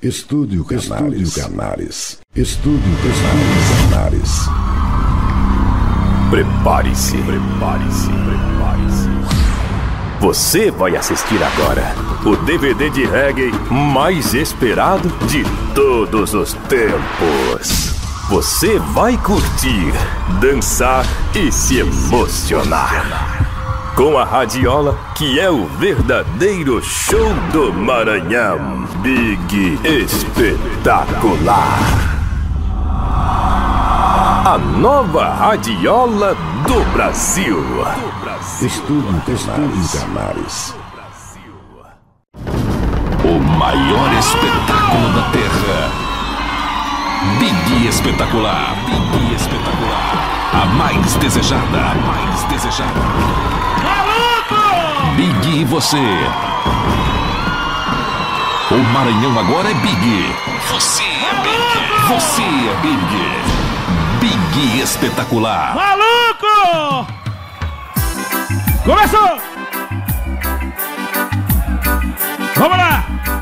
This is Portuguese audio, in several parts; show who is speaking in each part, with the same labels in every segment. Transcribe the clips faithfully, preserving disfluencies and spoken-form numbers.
Speaker 1: Estúdio Canaris. Estúdio Canaris. Estúdio Canaris. Canaris.
Speaker 2: Prepare-se, prepare-se, prepare-se. Você vai assistir agora o D V D de reggae mais esperado de todos os tempos. Você vai curtir, dançar e se emocionar com a radiola que é o verdadeiro show do Maranhão. Big Espetacular. A nova radiola do Brasil.
Speaker 1: Estúdio Canaris.
Speaker 3: O maior espetáculo da Terra. Big Espetacular. Big Espetacular. A mais desejada. A mais desejada.
Speaker 4: Maluco!
Speaker 3: Big e você. O Maranhão agora é Big. Você é Big. Você é Big. Big Espetacular.
Speaker 4: Maluco! Começou! Vamos lá!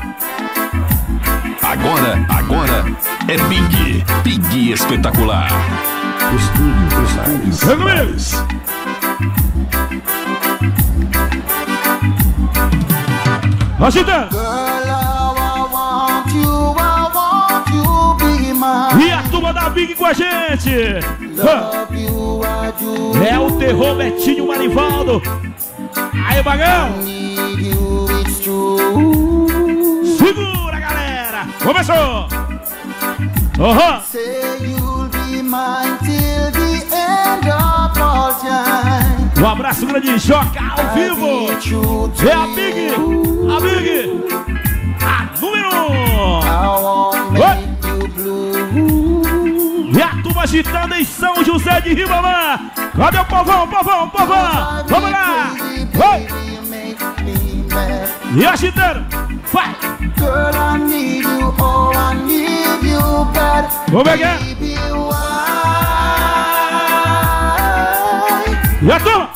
Speaker 3: Agora, agora é Big. Big Espetacular.
Speaker 1: Estúdio Canaris.
Speaker 4: Agita! E a turma da Big com a gente! É o terror Betinho Marivaldo! Aí, Bagão! Segura, galera! Começou! Uhum. Um abraço grande, Joca ao vivo! É a Big! A Big! A número um! E a turma agitando em São José de Ribamar. Cadê o povão, povão, povão? Vamos lá! Vai! E agitando! Vai! Vamos ver aqui! E a turma!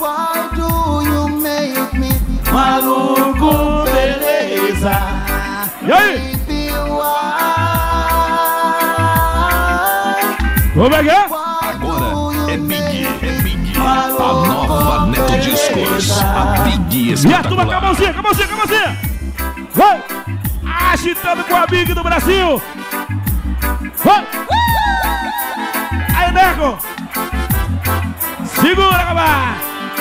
Speaker 4: Maluco, beleza! E aí? Vamos ver aqui!
Speaker 3: Agora é Big, é Big. A nova Neto Discos. A Big Espetacular.
Speaker 4: E a turma com a mãozinha, com a mãozinha, com a mãozinha! Vai! Agitando com a Big do Brasil! Vai! Aí, Nego! Segura, cabá!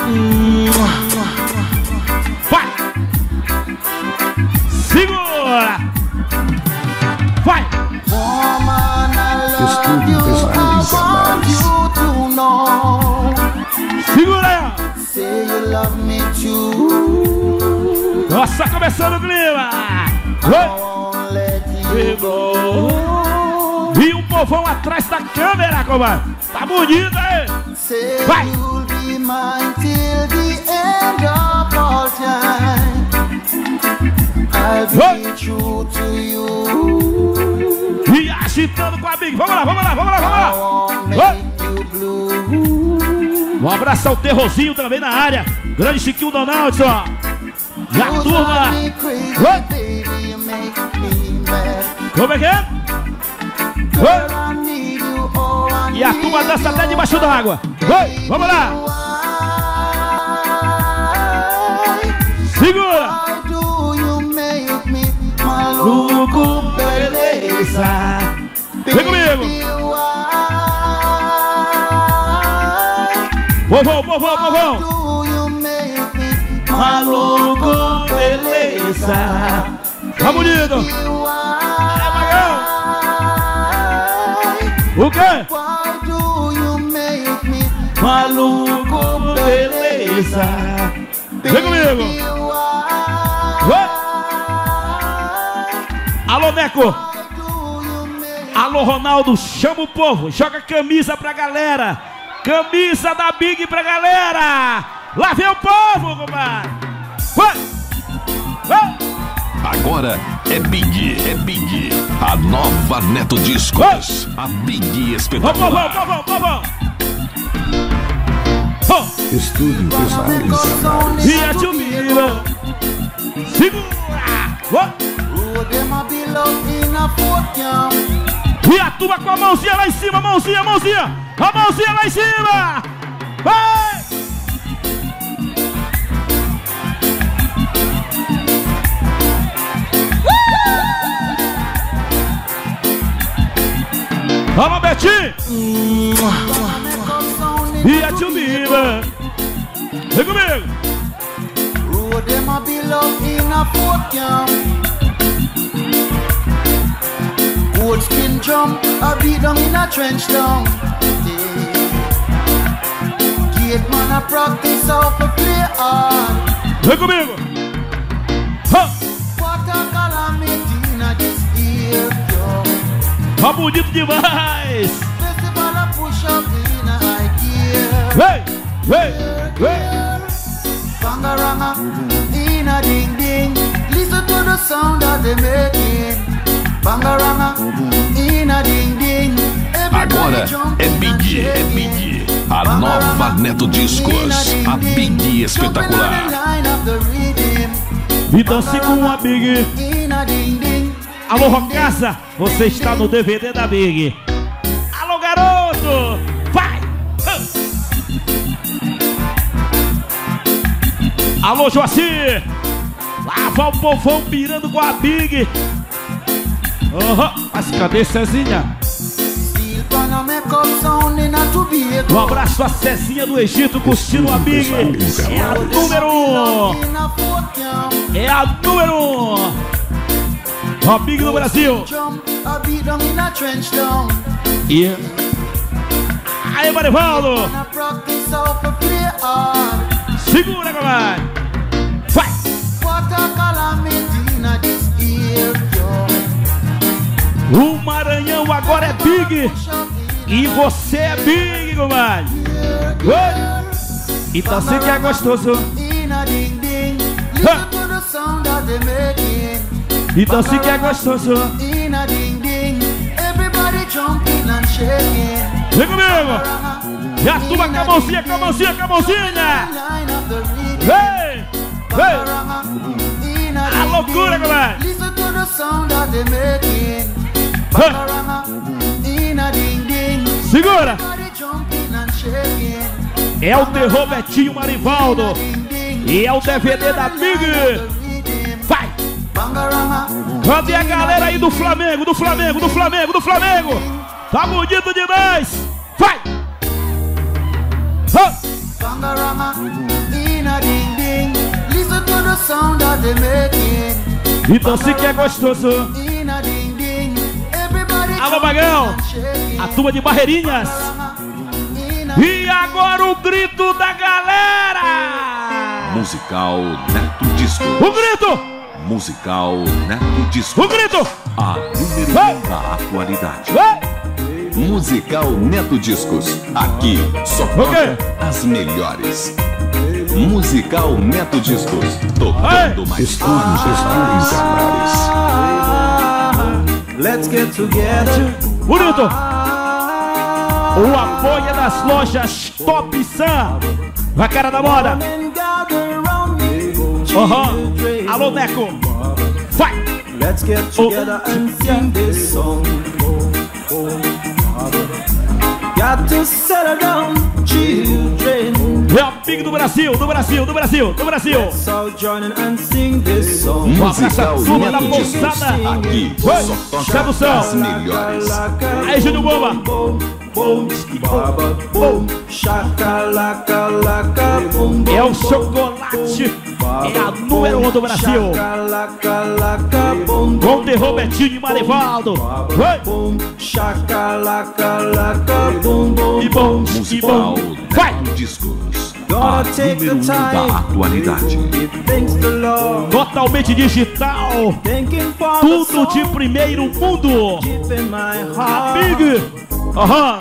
Speaker 4: Vai! Segura! Vai!
Speaker 1: Estúdio Canaris.
Speaker 4: Segura aí! Nossa, começando o clima! E um povão atrás da câmera, comadre! Tá bonito aí! Vai! E agitando com a Big! Vamos lá, vamos lá, vamos lá, vamos lá! Um abraço ao Terrorzinho também na área. Grande Chiquinho Donaldson. E a turma. Como é que é? E a turma dança até debaixo da água. Vamos lá. Segura. Maluco, beleza. Vem comigo. Povão, povão, povão! Maluco, beleza! Tá bonito! É, Magão! O quê? Maluco, beleza! Vem comigo! Oi? Alô, Neco! Alô, Ronaldo! Chama o povo! Joga camisa pra galera! Camisa da Big pra galera! Lá vem o povo, compadre!
Speaker 3: Agora é Big, é Big. A nova Neto Discos. A Big Espetacular.
Speaker 4: Povão, povão, povão!
Speaker 1: Estúdio Canaris.
Speaker 4: E a Jumila! Segura! E a turma com a mãozinha lá em cima, mãozinha, mãozinha. A mãozinha lá em cima. Vai! Alô, Betinho! E a tio Biba! Vem comigo!
Speaker 5: Old skin jump, I beat them in a trench town. Gate man, I practice how to play hard.
Speaker 4: Vem comigo! Ha!
Speaker 5: What a calamity in this year, yo.
Speaker 4: Tá bonito demais!
Speaker 5: Festival I push up in a high gear.
Speaker 4: Vem! Vem! Vem!
Speaker 5: Bangaranga in a ding ding. Listen to the sound that they making. Bangaranga in a ding ding.
Speaker 3: Agora é Big, é Big. A nova Neto Discos. A Big espetacular.
Speaker 4: E dance com a Big. Alô, Rocaça, você está no D V D da Big. Alô, garoto, vai! Alô, Joacir, lá vai o povão pirando com a Big. Uhum. Mas cadê Cezinha? Um abraço a Cezinha do Egito curtindo a Big. É a número um. É a número um. A Big do Brasil. E aí, Marivaldo. Segura, comadre. Vai. O Maranhão agora é Big. E você é Big, comadre. Então você que é gostoso. Ha. Então se que é gostoso. Vem comigo. E a turma com a mãozinha, com a mãozinha, com a mãozinha. Vem, vem. A loucura, galera. Segura. É o terror Betinho Marivaldo. E é o D V D da Big. Vai. Cadê a galera aí do Flamengo, do Flamengo, do Flamengo, do Flamengo? Tá bonito demais! Vai! Ha! Então se que é gostoso. Alô, Bagão! A turma de Barreirinhas. E agora o grito da galera!
Speaker 3: Musical Neto Disco.
Speaker 4: O grito!
Speaker 3: Musical Neto Disco.
Speaker 4: O grito!
Speaker 3: A número um da atualidade.
Speaker 4: Vai!
Speaker 3: Musical Neto Discos. Aqui só toca as melhores. Musical Neto Discos. Tocando mais
Speaker 1: Estúdios, estúdios canais.
Speaker 5: Let's get together.
Speaker 4: Bonito! O apoio é das lojas Top Sam. A cara da moda. Uhum. Alô, Neco. Vai!
Speaker 5: Let's get together oh. and sing this song. Got to settle down, children.
Speaker 4: É o Big do Brasil, do Brasil, do Brasil, do Brasil.
Speaker 5: Let's all join in and sing this song.
Speaker 3: Musical
Speaker 4: turma da
Speaker 3: Neto Discos.
Speaker 4: pousada.
Speaker 3: Aqui
Speaker 4: Oi,
Speaker 3: só toca
Speaker 4: tradução.
Speaker 3: as melhores.
Speaker 4: Aí, Júnior Bomba. É o chocolate. É a número um do Brasil. Com o terror Betinho e Marivaldo. Vai. E bom, e bom. Vai.
Speaker 3: Discos. A número um da atualidade.
Speaker 4: Totalmente digital. Tudo de primeiro mundo. A Big. Aham.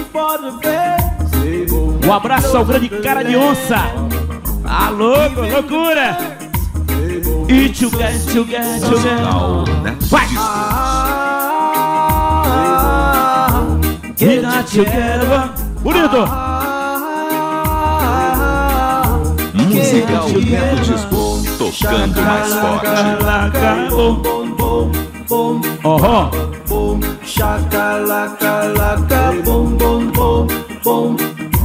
Speaker 4: Um abraço ao grande cara de onça. Ah, louco, loucura. E tchuga, tchuga, tchuga. Vai. Get together. Bonito.
Speaker 3: Musical Neto Discos. Tocando mais forte.
Speaker 5: boom,
Speaker 4: Aham.
Speaker 5: boom, shakalaka, boom, boom, boom, boom,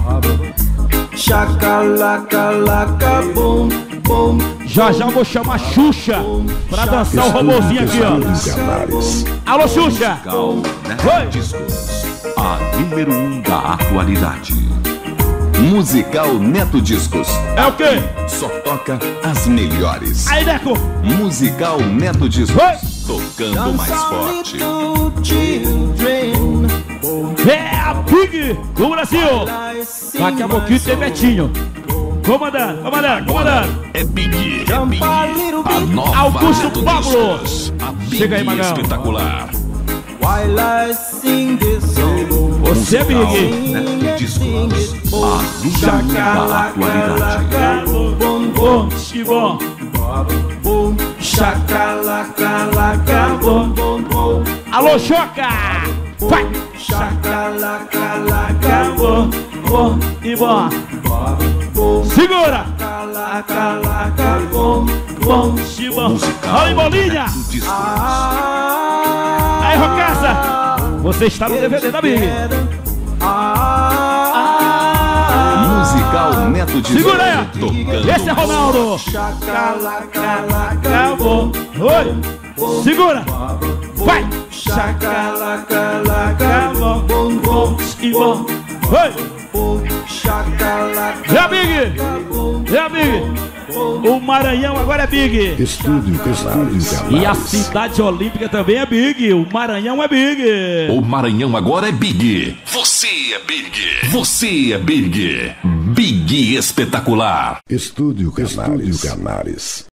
Speaker 5: shakalaka, boom, boom.
Speaker 4: Já já vou chamar Xuxa pra dançar o robozinho aqui, ó.
Speaker 1: Canales.
Speaker 4: Alô, Xuxa!
Speaker 3: Musical Neto Discos, a número um da atualidade. Musical Neto Discos,
Speaker 4: É o quê?
Speaker 3: só toca as melhores.
Speaker 4: Aí, Neco!
Speaker 3: Musical Neto Discos,
Speaker 4: Oi.
Speaker 3: tocando mais forte.
Speaker 5: Children,
Speaker 4: É a Big do Brasil! Daqui a pouquinho tem Betinho. Comandante, comandante, comandante!
Speaker 3: É Big, é Big, a nova
Speaker 4: Augusto
Speaker 3: Neto
Speaker 4: Pablo.
Speaker 3: Discos, a Big
Speaker 4: Chega aí, Magal.
Speaker 3: espetacular.
Speaker 5: while I sing this song,
Speaker 4: Você, Big!
Speaker 3: Neto Discos, a número um da atualidade.
Speaker 4: Bom, bom, bom.
Speaker 5: boom, shakalaka, boom, boom, boom,
Speaker 4: Alô, Joca! Vai!
Speaker 5: shakalaka,
Speaker 4: Bom, bom e bom.
Speaker 5: boom,
Speaker 4: Segura!
Speaker 5: shakalaka, boom,
Speaker 4: Bom e bom. Olha em bolinha!
Speaker 3: Neto Discos.
Speaker 4: Aí, Rocaça! Você está no D V D da Big.
Speaker 3: Musical Neto Discos,
Speaker 4: Segura aí!
Speaker 3: tocando
Speaker 4: Esse é Ronaldo!
Speaker 5: shakalaka,
Speaker 4: Bom, oi! Segura! Vai!
Speaker 5: shakalaka,
Speaker 4: Bom, bom e bom. Oi!
Speaker 5: boom, shakalaka,
Speaker 4: É a Big! É a Big! O Maranhão agora é Big!
Speaker 1: Estúdio Canales.
Speaker 4: E a cidade olímpica também é Big! O Maranhão é Big!
Speaker 3: O Maranhão agora é Big. Você é Big. Você é Big. Big espetacular.
Speaker 1: Estúdio Canales.